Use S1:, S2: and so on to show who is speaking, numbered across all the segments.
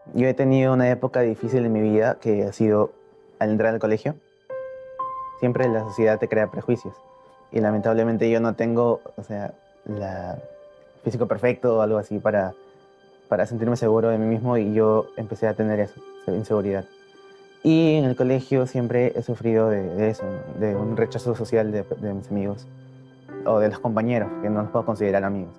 S1: Yo he tenido una época difícil en mi vida que ha sido al entrar al colegio. Siempre la sociedad te crea prejuicios y lamentablemente yo no tengo, la físico perfecto o algo así para sentirme seguro de mí mismo y yo empecé a tener eso, esa inseguridad. Y en el colegio siempre he sufrido de eso, ¿no? De un rechazo social de mis amigos o de los compañeros, que no los puedo considerar amigos.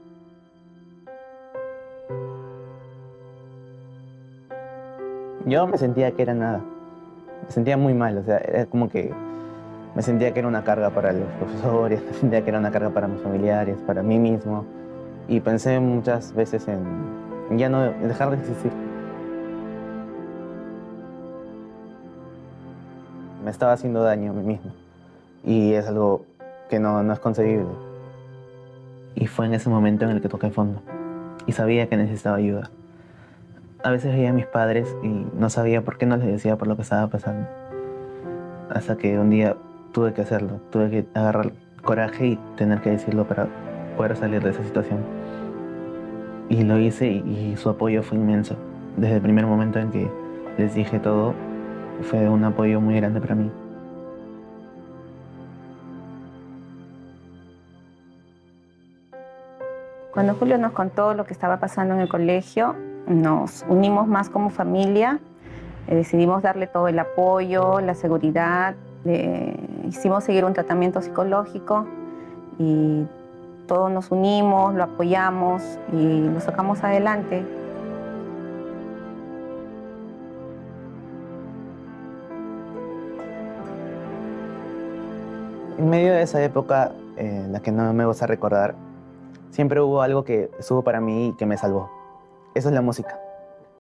S1: Yo me sentía que era nada, me sentía muy mal, o sea, era como que me sentía que era una carga para los profesores, me sentía que era una carga para mis familiares, para mí mismo, y pensé muchas veces en ya no en dejar de existir. Me estaba haciendo daño a mí mismo, y es algo que no es concebible. Y fue en ese momento en el que toqué fondo, y sabía que necesitaba ayuda. A veces veía a mis padres y no sabía por qué no les decía por lo que estaba pasando. Hasta que un día tuve que hacerlo, tuve que agarrar coraje y tener que decirlo para poder salir de esa situación. Y lo hice y su apoyo fue inmenso. Desde el primer momento en que les dije todo, fue un apoyo muy grande para mí.
S2: Cuando Julio nos contó lo que estaba pasando en el colegio, nos unimos más como familia, decidimos darle todo el apoyo, la seguridad, hicimos seguir un tratamiento psicológico y todos nos unimos, lo apoyamos y lo sacamos adelante.
S1: En medio de esa época, en la que no me gusta recordar, siempre hubo algo que estuvo para mí y que me salvó. Eso es la música.